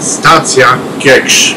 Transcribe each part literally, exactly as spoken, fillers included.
Stacja Kieksz.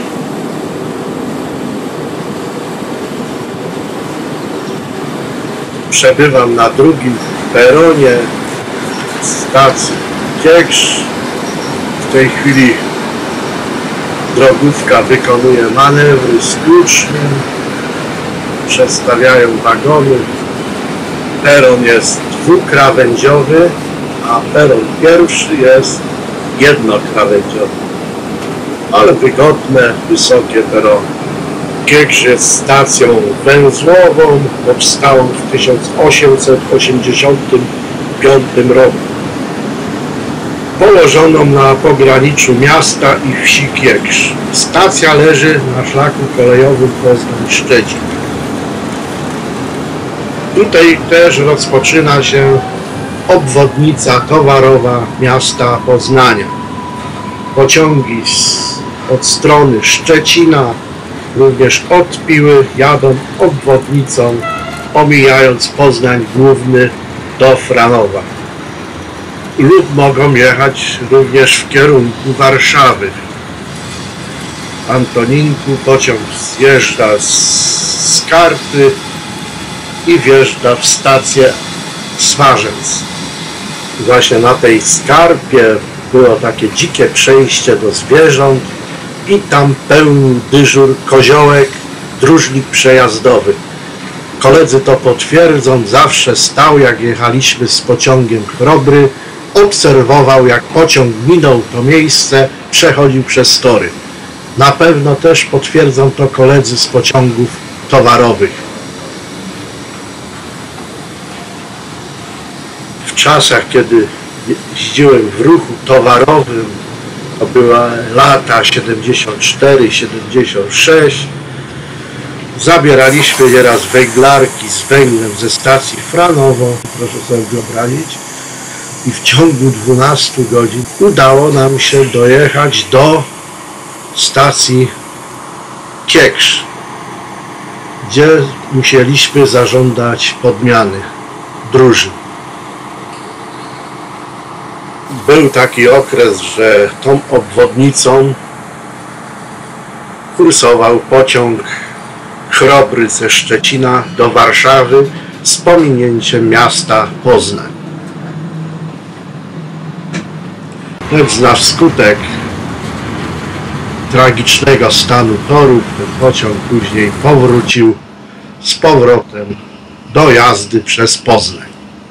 Przebywam na drugim peronie stacji Kieksz. W tej chwili drogówka wykonuje manewry z kluczem. Przestawiają wagony. Peron jest dwukrawędziowy, a peron pierwszy jest jednokrawędziowy. Ale wygodne, wysokie perony. Kieksz jest stacją węzłową, powstałą w tysiąc osiemset osiemdziesiątym piątym roku. Położoną na pograniczu miasta i wsi Kieksz. Stacja leży na szlaku kolejowym Poznań-Szczecin. Tutaj też rozpoczyna się obwodnica towarowa miasta Poznania. Pociągi z, od strony Szczecina, również od Piły, jadą obwodnicą, omijając Poznań Główny do Franowa. Lub mogą jechać również w kierunku Warszawy. W Antoninku pociąg zjeżdża z Karpy i wjeżdża w stację Swarzędz. Właśnie na tej Skarpie było takie dzikie przejście do zwierząt i tam pełnił dyżur koziołek, dróżnik przejazdowy. Koledzy to potwierdzą, zawsze stał, jak jechaliśmy z pociągiem Chrobry, obserwował, jak pociąg minął to miejsce, przechodził przez tory. Na pewno też potwierdzą to koledzy z pociągów towarowych. W czasach, kiedy jeździłem w ruchu towarowym, to były lata siedemdziesiąt cztery siedemdziesiąt sześć, zabieraliśmy nieraz węglarki z węglem ze stacji Franowo, proszę sobie wyobrazić, i w ciągu dwunastu godzin udało nam się dojechać do stacji Kieksz, gdzie musieliśmy zażądać podmiany drużyn. Był taki okres, że tą obwodnicą kursował pociąg Chrobry ze Szczecina do Warszawy z pominięciem miasta Poznań. Lecz na skutek tragicznego stanu torów ten pociąg później powrócił z powrotem do jazdy przez Poznań.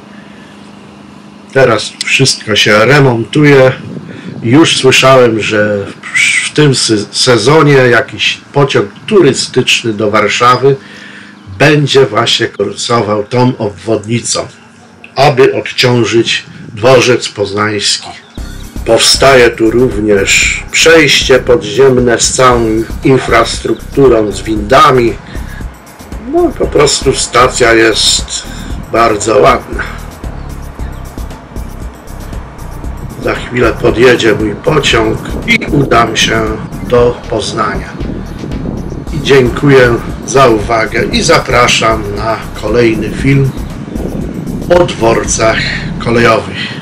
Teraz wszystko się remontuje. Już słyszałem, że w tym sezonie jakiś pociąg turystyczny do Warszawy będzie właśnie kursował tą obwodnicą, aby odciążyć dworzec poznański. Powstaje tu również przejście podziemne z całą infrastrukturą, z windami. No po prostu stacja jest bardzo ładna. Za chwilę podjedzie mój pociąg i udam się do Poznania. I dziękuję za uwagę i zapraszam na kolejny film o dworcach kolejowych.